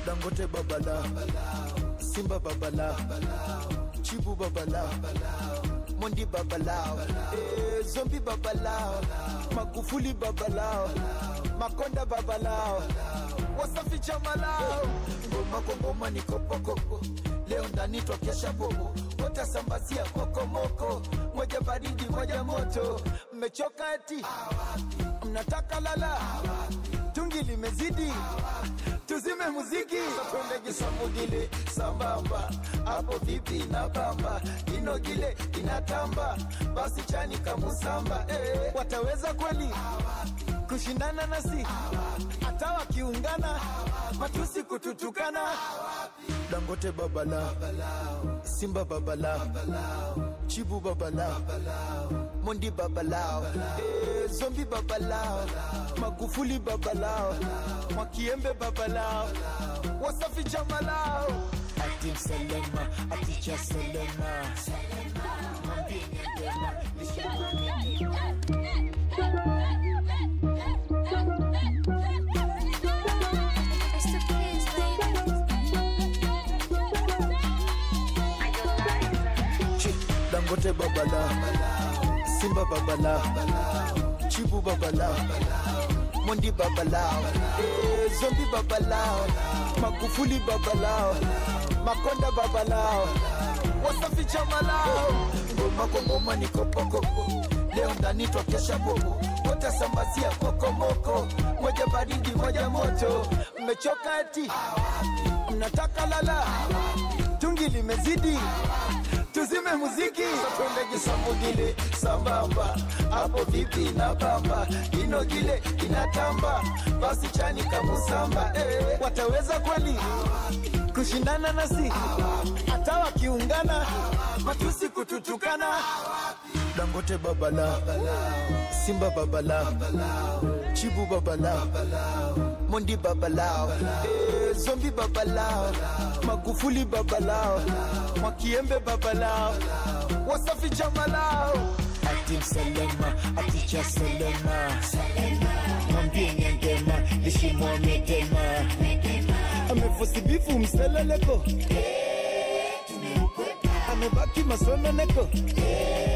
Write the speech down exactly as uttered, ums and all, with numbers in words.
Dangote babala, Simba babala, Chibu babala, Mondi babala, eh, Zombi babala, Magufuli babala, Makonda babala, Wasafi chamalao, ngoma kwa ngoma ni kopo kopo, leo ndani twakesha bobo, wote sambasia koko moko, moja baridi moja moto, mmechoka eti, mnataka lala, tungi limezidi, tuzime muziki, twende gisambugile, sambamba, hapo vipi na bamba, inogile inatamba, basi chani kamusamba, eh, wataweza kweli kushindana nasi, hata wakiungana, matusi kututukana. Dangote babala, Simba babala, Chibu babala, Mondi babala, eh, Zombi babala, Magufuli babala, Makiembe babala, Wasafi chamalao, Atim Selema, Aticha Selema, Mambini Ndema, Lishimani. Dangote babala, Simba babala, Chibu babala, Mondi babala, eh, Zombi babala, Magufuli babala, Makonda babala, Wasafi chamalao, ngoma kwa ngoma ni kopo kopo, leo ndani twakesha bobo, wote sambasia koko moko, moja baridi moja moto, mmechoka eti, mnataka lala, tungi limezidi, tuzime muziki, twende gisambugile, sambamba, hapo vipi na bamba, inogile inatamba, basi chani kamusamba, eh, wataweza kweli kushindana nasi, hata wakiungana, matusi kututukana. Dangote babala, Simba babala, Chibu babala, Mondi babala, eh, Zombi babala, Magufuli babala, Makiembe babala, Wasafi chamalao, Atim Selema, Aticha Selema, Mambini Ndema, Lishimani Ndema, amefosi bifu mseleleko, amebaki masono neko.